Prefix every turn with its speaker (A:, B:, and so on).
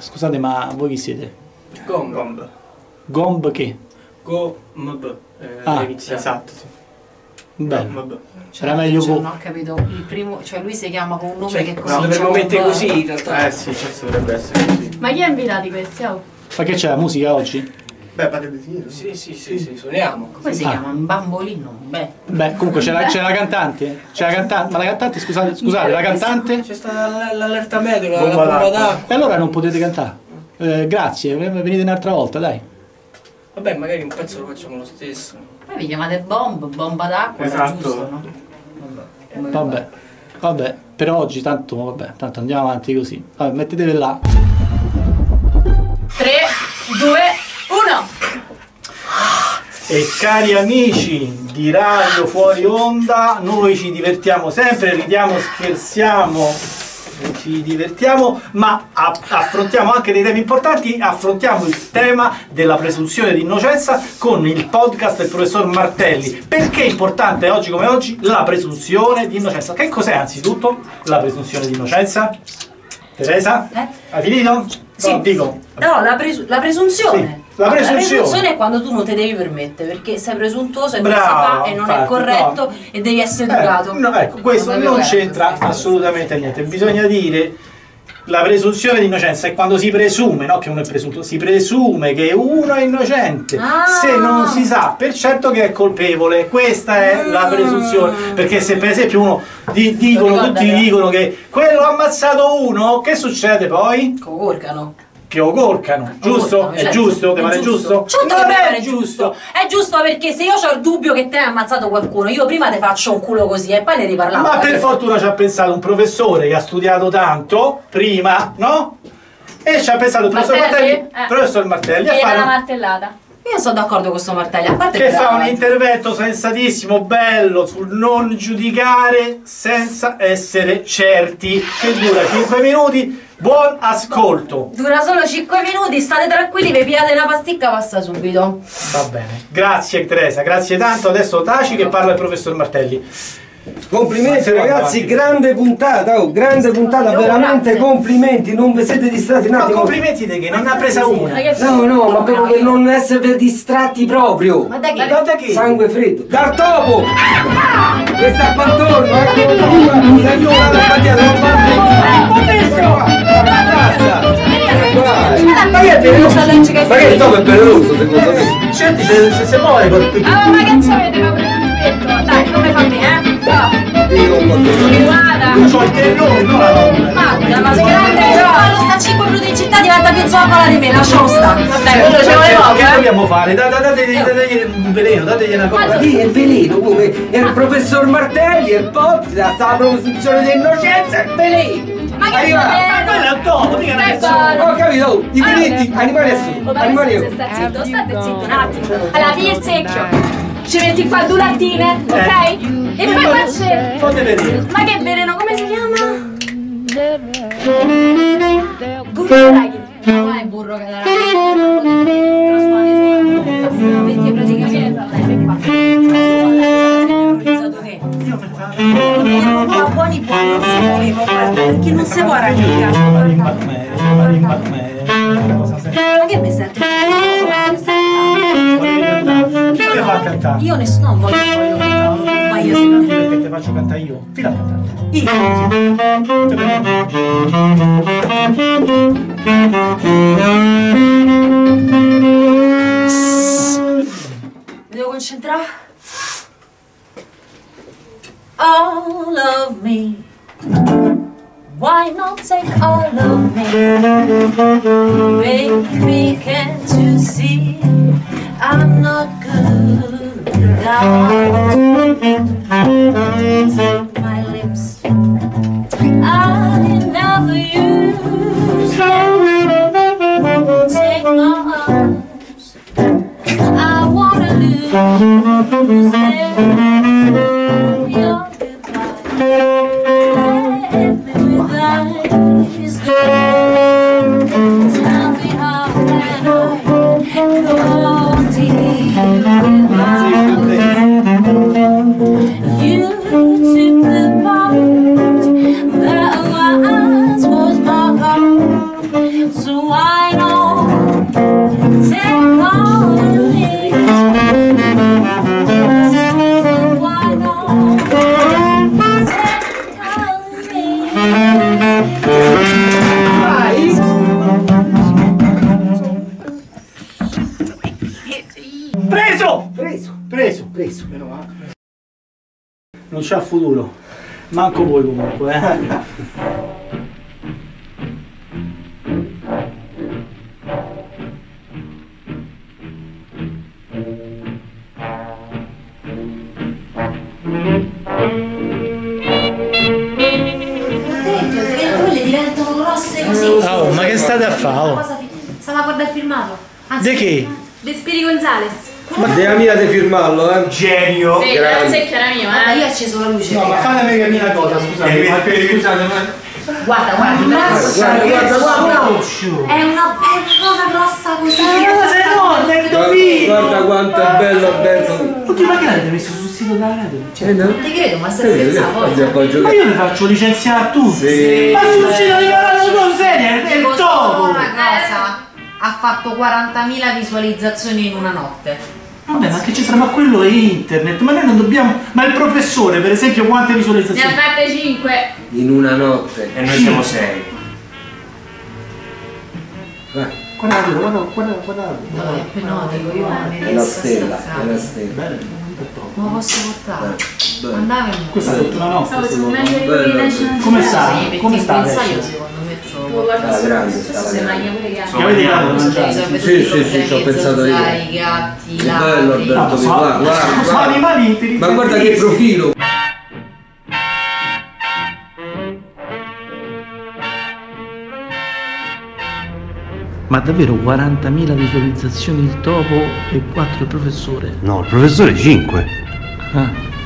A: Scusate, ma voi chi siete?
B: Gomb.
A: Gomb che?
B: Gomb.
A: Esatto, sì. Bello.
C: Cioè,
A: Era meglio
C: non ho capito, il primo, cioè lui si chiama con un nome che così.
B: No, dovremmo mettere così in realtà.
D: Sì, certo dovrebbe essere così.
E: Ma chi ha invitato questi? Oh?
A: Ma che c'è la musica oggi?
D: Beh, pare di sì.
B: Sì, suoniamo.
C: Come si chiama? Un bambolino?
A: Beh, comunque c'è la cantante. C'è la cantante. Ma la cantante, scusate, la cantante?
B: C'è stata l'allerta meteo, la bomba d'acqua.
A: E allora non potete cantare. Grazie, venite un'altra volta, dai.
B: Vabbè, magari un pezzo lo facciamo lo stesso.
C: Poi vi chiamate bomba d'acqua,
D: Esatto.
C: giusto, no?
A: Vabbè, per oggi tanto andiamo avanti così. Vabbè, mettetevi là.
E: 3, 2, 1.
A: E cari amici di Radio Fuori Onda, noi ci divertiamo sempre, ridiamo, scherziamo, ci divertiamo, ma affrontiamo anche dei temi importanti. Affrontiamo il tema della presunzione di innocenza con il podcast del professor Martelli. Perché è importante oggi come oggi la presunzione di innocenza? Che cos'è anzitutto la presunzione di innocenza? Teresa? Hai finito?
C: Sì.
A: No, dico.
C: No, la presunzione.
A: Sì. La presunzione
C: è quando tu non te devi permettere, perché sei presuntuoso e
A: Bravo,
C: non si fa e non
A: infatti,
C: è corretto
A: no.
C: e devi essere educato.
A: No, ecco, questo non c'entra assolutamente niente. Bisogna dire la presunzione di innocenza è quando si presume, no che uno è presunto, si presume che uno è innocente se non si sa per certo che è colpevole. Questa è la presunzione, perché se per esempio uno tutti dicono che quello ha ammazzato uno, che succede poi? Che lo corcano, giusto? È giusto? Ti pare giusto?
C: Non è giusto! È giusto perché se io ho il dubbio che te hai ammazzato qualcuno, io prima ti faccio un culo così e poi ne riparliamo.
A: Ma per fortuna ci ha pensato un professore che ha studiato tanto prima, no? E ci ha pensato il professor Martelli a fare
E: una martellata.
C: Io sono d'accordo con questo Martelli, a parte
A: che fa un intervento sensatissimo, bello, sul non giudicare senza essere certi, che dura 5 minuti. Buon ascolto.
C: Dura solo 5 minuti, state tranquilli, vi piate una pasticca, passa subito.
A: Va bene. Grazie Teresa, grazie tanto. Adesso taci che parla il professor Martelli.
F: Complimenti ragazzi, grande puntata, grande puntata, veramente complimenti, non vi siete distratti un attimo.
A: Ma complimenti di che? Non ne ha presa una.
F: No, ma proprio per non essere distratti proprio.
C: Ma da
A: che?
F: Sangue freddo. Dal topo! Che sta qua attorno, eccolo qua, sei tu la battiata, non ma che il topo è peroloso secondo me?
A: Certi se muore col
E: Ma che c'avete paura del tubetto? Dai, non mi fa bene, Guarda!
A: Io c'ho il terrore, non la paura.
C: Ma se grande quando sta 5 minuti in città diventa più zoppola di me, lasciamo sta. Vabbè, quello ce volevo.
A: Che dobbiamo fare? Dategli un veleno, dategli una cosa.
F: Sì, è il veleno, come? È il professor Martelli, il podcast, la presunzione di innocenza, il veleno.
E: Ma che
A: quello è un topo, mica una persona.
F: Ho capito, i diritti, animali assurdi, animali
E: State zitto un attimo. Allora, pigli il secchio. Ci metti qua due lattine, ok? E poi faccio.
A: Fate vedere.
E: Ma che veleno, come si chiama? Burro d'arachidi.
C: Non è burro che era. Perché praticamente buoni non si muovono perché non si può arrabbiare. Ma che mi sento?
A: Chi ti fa cantare?
C: Io non voglio cantare, ma io sì.
A: Perché ti faccio cantare io? Chi l'ha cantato?
C: Mi devo concentrare? All of me. Why not take all of me? Baby, can't you see I'm not good without my lips? I never used them. Take my arms. I wanna lose them. Your goodbye. Tell me how can I go deep you took the part that once was my heart, so
A: Preso!
F: Preso.
A: Preso!
F: Preso.
A: Non c'ha futuro. Manco voi comunque,
C: Quelle diventano grosse così.
A: Oh, ma che state a fare? Oh?
C: Stavo a guardare il filmato.
A: De che?
E: De Spiri Gonzales.
F: Ma della mia di firmarlo,
A: Genio!
E: Sì, grazie, chiara mia,
C: Guarda, io ho acceso la luce.
A: No, ma fatemi capire una cosa, scusate. Scusate,
C: Guarda,
F: guarda.
C: È una cosa grossa così.
A: enorme, Dovino!
F: Guarda quanto è bello Alberto.
A: Ma che l'avete messo sul sito della radio?
C: Non ti credo, ma stai scherzando.
A: Ma io le faccio licenziare a tutti!
F: Sì.
A: Ma sul sito di della radio con serie è il topo!
C: Una cosa, ha fatto 40.000 visualizzazioni in una notte.
A: Vabbè, ma che c'entra? Ma quello è internet, ma noi non dobbiamo. Ma il professore, per esempio, quante
E: Ne
A: visualizzazioni?
E: ha fatte 5.
F: In una notte.
D: E noi siamo 6.
F: Vai.
A: Guarda.
C: No, dico io non mi
F: È la
C: riesco a
F: stella,
C: staccare.
F: è la stella.
C: Non lo posso portare.
F: Bello.
C: Andava in
A: Questa è tutta una notte.
E: Stavo su meglio di
F: Bello,
E: quelli
F: bello.
A: Come sta?
C: Sì,
A: Come
C: perché
A: sta
C: il
A: adesso?
C: pensaio secondo me
E: Tu
C: trovo.
E: guarda
F: Ah,
E: su
F: grande,
E: questo
F: sta
E: se
F: grande.
E: maglia pure che
A: Che avete dato?
F: Sì, ci ho pensato io.
C: I gatti,
F: Che
C: i
F: bello
C: ladri.
F: Alberto,
A: so-
F: guarda,
A: sono
F: guarda.
A: animali
F: Ma guarda che profilo.
G: Ma davvero 40.000 visualizzazioni il topo e 4 il professore?
H: No, il professore 5.
G: Ah,